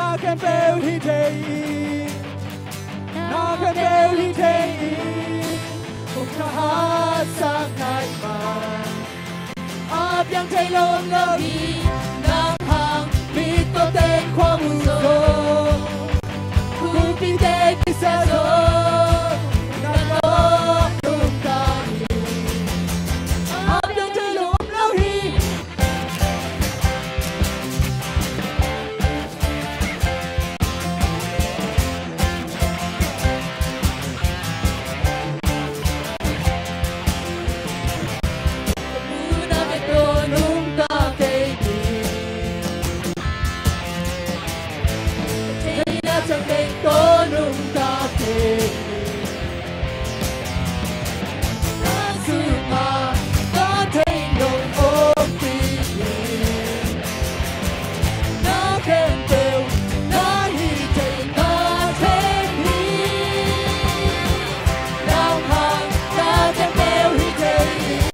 campbell hi thei na campbell hi thei cùng ta hát sang ngày mà áp yang thei lom lo hi ngang hàng biết có tên khoa mù rồi cùng kinh tế đi xa rồi ngang lo cùng ta hi áp yang thei lom lo hi chẳng nên có nunca te ta sự mà ta thấy nồng ôm tình ta khen đều ta hi thấy ta thấy hi đau hàng ta khen đều hi thấy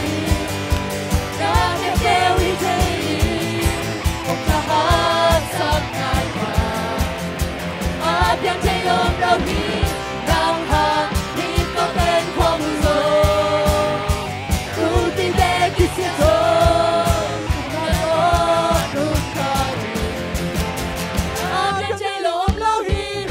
ta khen đều hi thấy không ta hát sang ngày mà yang thấy lom đâu hi đang hàng đi có tên khoa mù rồi tu tin để khi xưa rồi ta có được ta đi yang thấy lom đâu hi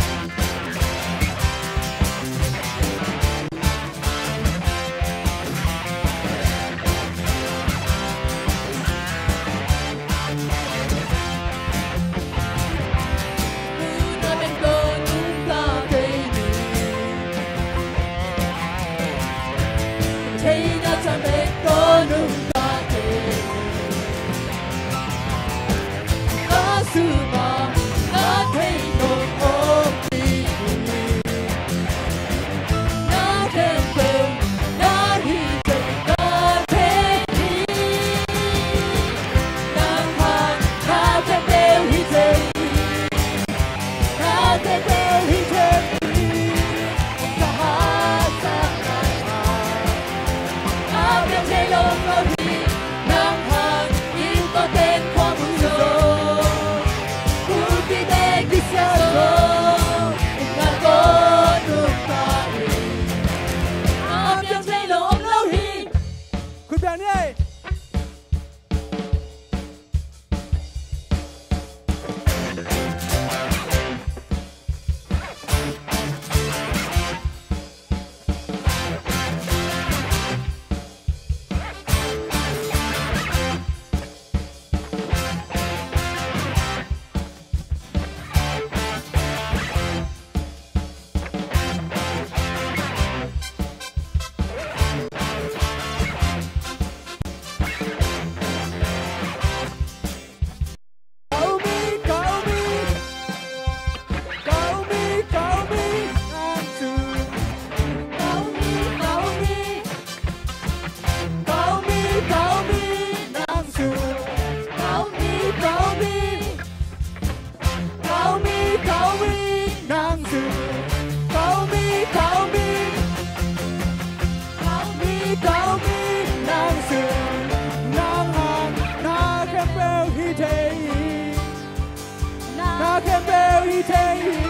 Campbell hi thei